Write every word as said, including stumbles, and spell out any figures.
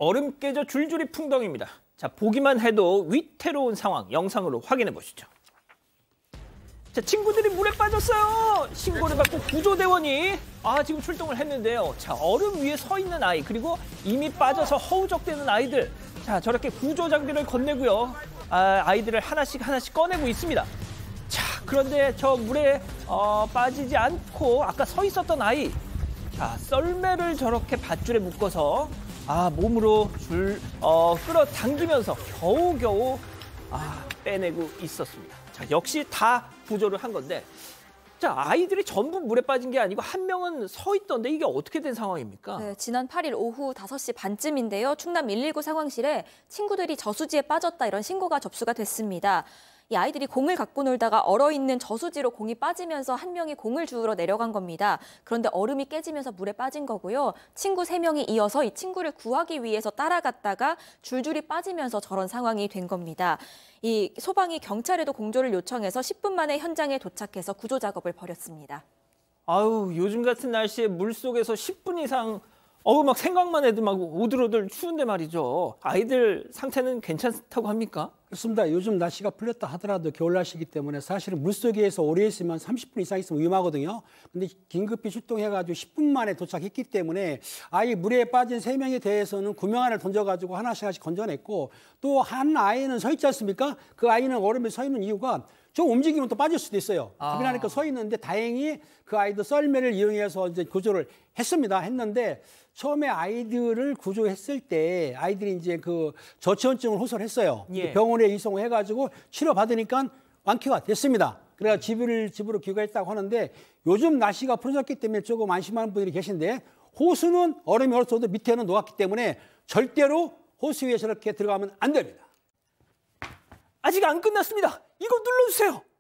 얼음 깨져 줄줄이 풍덩입니다. 자, 보기만 해도 위태로운 상황 영상으로 확인해 보시죠. 자, 친구들이 물에 빠졌어요. 신고를 받고 구조대원이 아 지금 출동을 했는데요. 자, 얼음 위에 서 있는 아이 그리고 이미 빠져서 허우적대는 아이들. 자, 저렇게 구조 장비를 건네고요. 아, 아이들을 하나씩 하나씩 꺼내고 있습니다. 자, 그런데 저 물에 어, 빠지지 않고 아까 서 있었던 아이. 자, 썰매를 저렇게 밧줄에 묶어서 아 몸으로 줄 어, 끌어당기면서 겨우겨우 아, 빼내고 있었습니다. 자, 역시 다 구조를 한 건데 자, 아이들이 전부 물에 빠진 게 아니고 한 명은 서 있던데 이게 어떻게 된 상황입니까? 네, 지난 팔 일 오후 다섯 시 반쯤인데요. 충남 일일구 상황실에 친구들이 저수지에 빠졌다 이런 신고가 접수가 됐습니다. 이 아이들이 공을 갖고 놀다가 얼어있는 저수지로 공이 빠지면서 한 명이 공을 주우러 내려간 겁니다. 그런데 얼음이 깨지면서 물에 빠진 거고요. 친구 세 명이 이어서 이 친구를 구하기 위해서 따라갔다가 줄줄이 빠지면서 저런 상황이 된 겁니다. 이 소방이 경찰에도 공조를 요청해서 십 분 만에 현장에 도착해서 구조 작업을 벌였습니다. 아유, 요즘 같은 날씨에 물속에서 십 분 이상 어우 막 생각만 해도 막 오들오들 추운데 말이죠. 아이들 상태는 괜찮다고 합니까? 그렇습니다. 요즘 날씨가 풀렸다 하더라도 겨울 날씨이기 때문에 사실은 물속에서 오래 있으면 삼십 분 이상 있으면 위험하거든요. 근데 긴급히 출동해가지고 십 분 만에 도착했기 때문에 아이 물에 빠진 세 명에 대해서는 구명안을 던져가지고 하나씩 하나씩 건져냈고 또 한 아이는 서 있지 않습니까? 그 아이는 얼음에 서 있는 이유가 좀 움직이면 또 빠질 수도 있어요. 아. 그러니까 서 있는데 다행히 그 아이도 썰매를 이용해서 이제 구조를 했습니다. 했는데 처음에 아이들을 구조했을 때 아이들이 이제 그 저체온증을 호소를 했어요. 예. 병원에 이송을 해가지고 치료 받으니까 완쾌가 됐습니다. 그래서 집을 집으로 귀가했다고 하는데 요즘 날씨가 풀어졌기 때문에 조금 안심하는 분들이 계신데 호수는 얼음이 얼었어도 밑에는 녹았기 때문에 절대로 호수 위에 저렇게 들어가면 안 됩니다. 아직 안 끝났습니다. 이거 눌러주세요.